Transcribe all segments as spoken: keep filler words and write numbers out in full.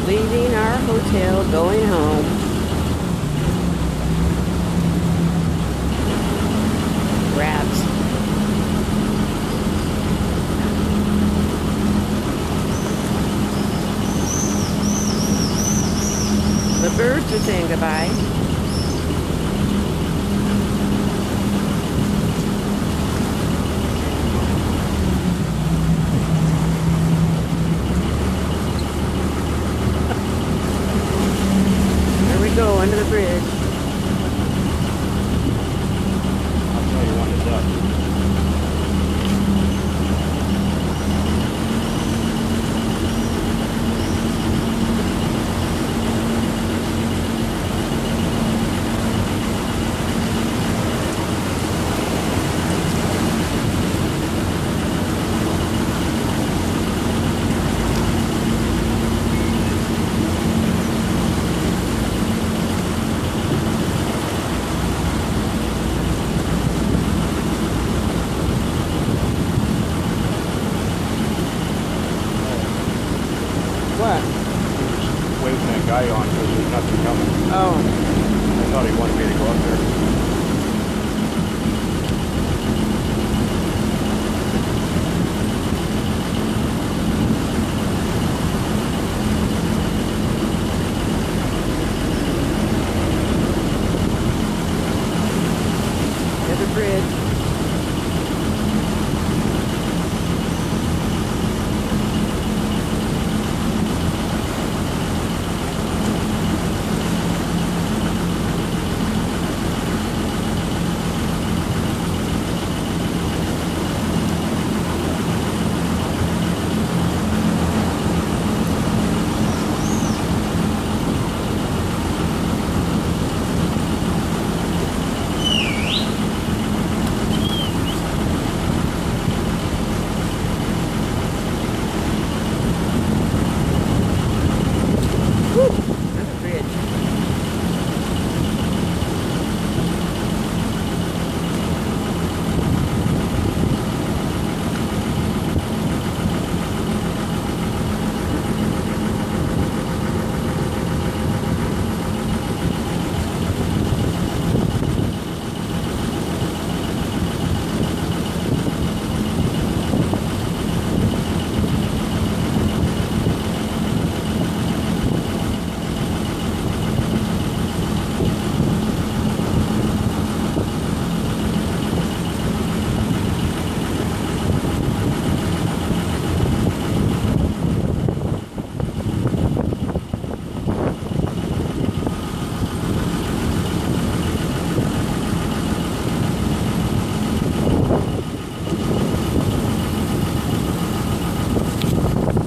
Leaving our hotel, going home. Rats. The birds are saying goodbye. There we go, under the bridge. I'll tell you when it's up. What? Waving that guy on because there's nothing coming. Oh. I thought he wanted me to go up there. There's the bridge.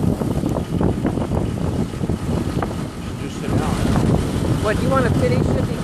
What, you want to finish it?